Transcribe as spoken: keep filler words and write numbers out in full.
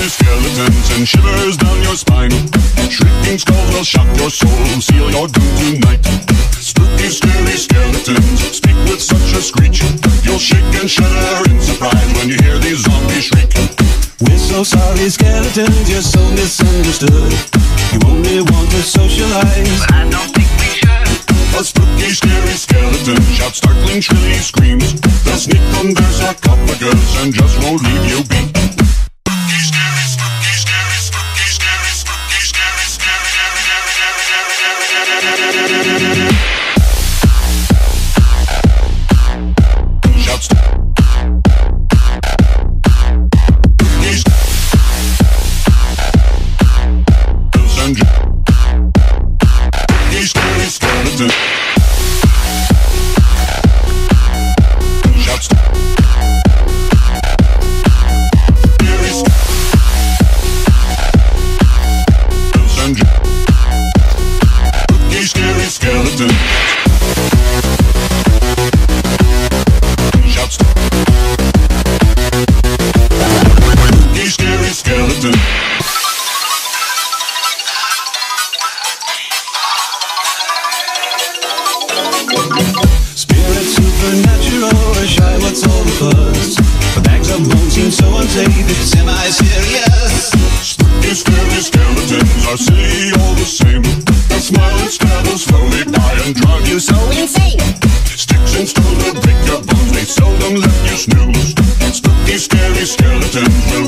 scary skeletons and shivers down your spine. Shrieking skulls will shock your soul, seal your doom tonight. Spooky, scary skeletons speak with such a screech. You'll shake and shudder in surprise when you hear these zombies shriek. We're so sorry, skeletons, you're so misunderstood. You only want to socialize, but I don't think we should. A spooky, scary skeleton shouts startling, shrilly screams. They'll sneak under sarcophagus and just won't leave you be. Spooky, scary, spooky, scary, spooky, scary, spooky, scary, scary, shouts. Spooky, scary skeleton. Shouts. Spooky, scary skeleton. Shouts. Spooky, scary skeleton. spirit supernatural, or shy, what's all the fuss? The bags of bones seem so unsafe, it's semi-serious. Spooky, scary skeletons are silly all the same. They'll smile and scrabble slowly by and drive you so insane. Sticks and stones will break your bones, they seldom let you snooze. Spooky, scary skeletons will